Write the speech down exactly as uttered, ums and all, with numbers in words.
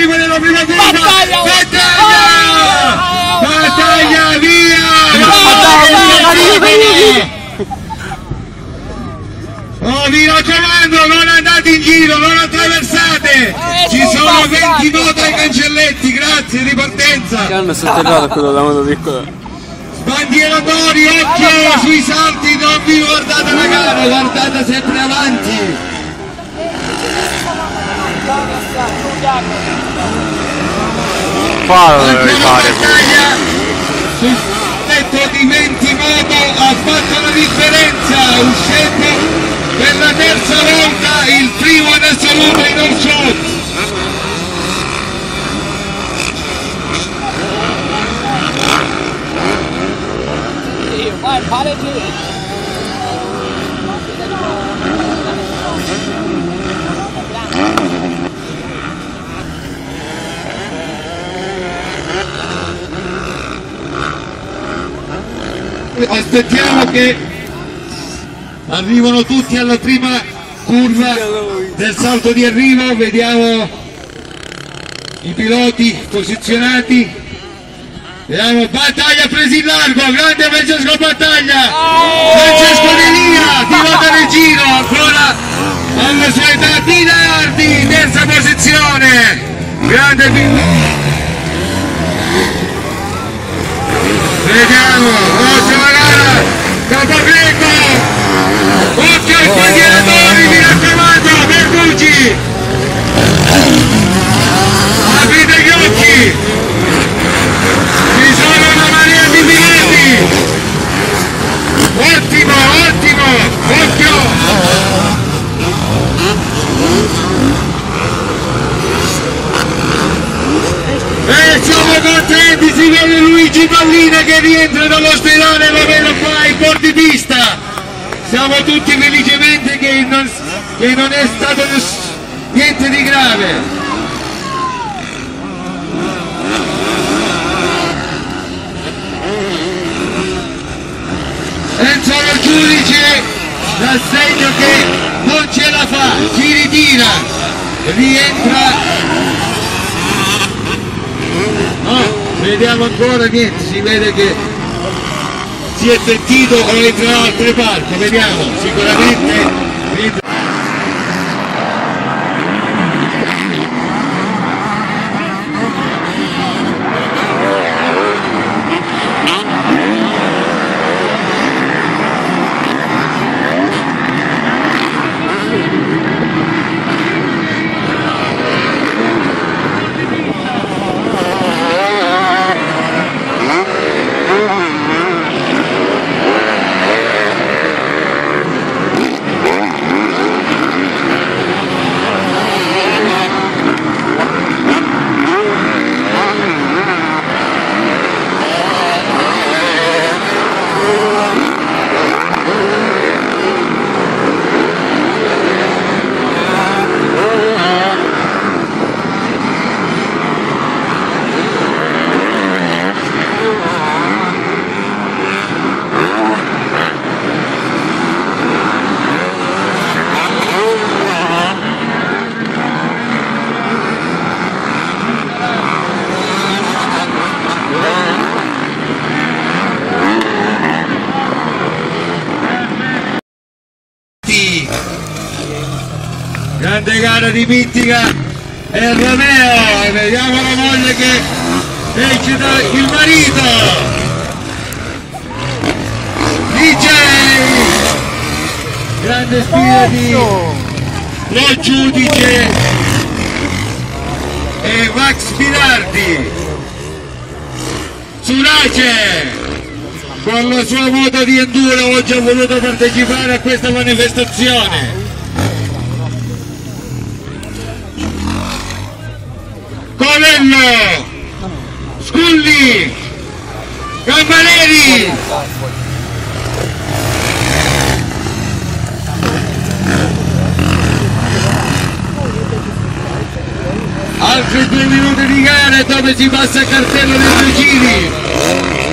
prima della prima curva. Battaglia! Battaglia! Battaglia, via! Oh, mi raccomando, non andate in giro, non attraversate! Ci sono venti nodi ai cancelletti, grazie, di partenza! Che hanno sotterrato quello da moto piccola. Sbandieratori, occhio sui salti, non vi guardate la gara, guardate sempre avanti! Fallo Ancora devi fare. battaglia sul tetto di venti moto, ha fatto la differenza, uscendo per la terza volta il primo in assoluto in all shot. Vai, fare tu. Aspettiamo che arrivano tutti alla prima curva del salto di arrivo, vediamo i piloti posizionati. Vediamo, Battaglia presi in largo, grande Francesco Battaglia, Francesco De Lia, pilota del giro, ancora alla sua età, Dina Ardi, terza posizione, grande pilota. Vediamo, prossima gara, Capogreco, occhio ai sbandieratori, mi raccomando, Bertucci, aprite gli occhi, ci sono una marea di piloti, ottimo, ottimo, occhio. E siamo contenti, si vede Luigi Pallina che rientra dall'ospedale, lo vedo qua in bordipista. Siamo tutti felicemente che non, che non è stato niente di grave. Enzo lo giudice dà segno che non ce la fa, si ritira, rientra. No, vediamo ancora niente, si vede che si è sentito o entra da altre parti, vediamo, sicuramente grande gara di Pittica e Romeo, e vediamo la moglie che esce da il marito, D J, grande sfida di lo giudice e Max Pirardi. Surace con la sua moto di enduro oggi ha voluto partecipare a questa manifestazione. Covello, Sculli, Campanelli, altri due minuti di gara dove si passa a cartello dei due giri.